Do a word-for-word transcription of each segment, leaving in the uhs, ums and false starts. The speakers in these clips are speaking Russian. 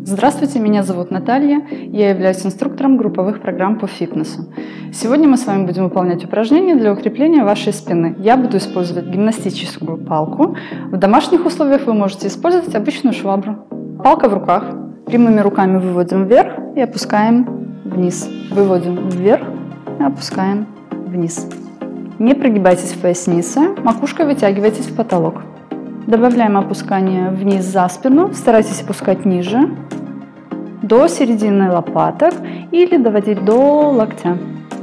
Здравствуйте, меня зовут Наталья, я являюсь инструктором групповых программ по фитнесу. Сегодня мы с вами будем выполнять упражнения для укрепления вашей спины. Я буду использовать гимнастическую палку. В домашних условиях вы можете использовать обычную швабру. Палка в руках. Прямыми руками выводим вверх и опускаем вниз. Выводим вверх и опускаем вниз. Не прогибайтесь в пояснице, макушкой вытягивайтесь в потолок. Добавляем опускание вниз за спину, старайтесь опускать ниже, до середины лопаток или доводить до локтя.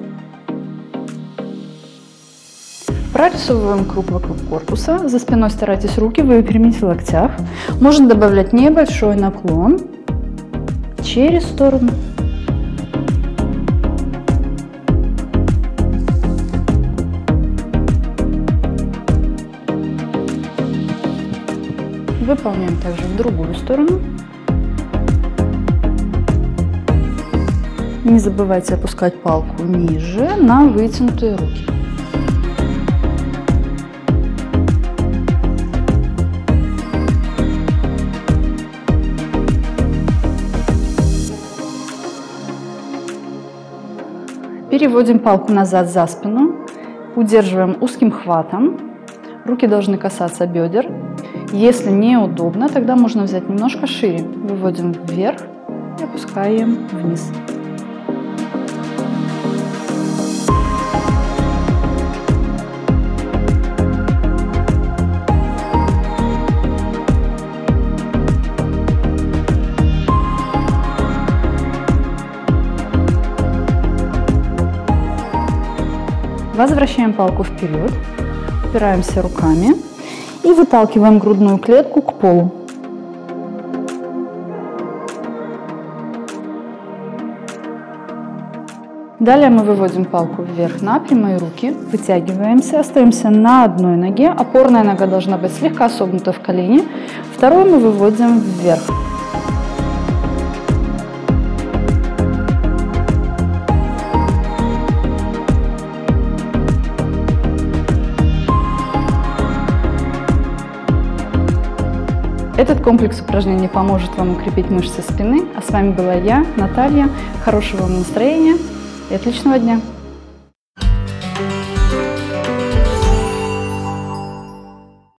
Прорисовываем круг вокруг корпуса, за спиной старайтесь руки выпрямить в локтях. Можно добавлять небольшой наклон через сторону. Выполняем также в другую сторону. Не забывайте опускать палку ниже на вытянутые руки. Переводим палку назад за спину, удерживаем узким хватом. Руки должны касаться бедер. Если неудобно, тогда можно взять немножко шире. Выводим вверх и опускаем вниз. Возвращаем палку вперед, упираемся руками и выталкиваем грудную клетку к полу. Далее мы выводим палку вверх на прямые руки, вытягиваемся, остаемся на одной ноге, опорная нога должна быть слегка согнута в колени, вторую мы выводим вверх. Этот комплекс упражнений поможет вам укрепить мышцы спины. А с вами была я, Наталья. Хорошего вам настроения и отличного дня!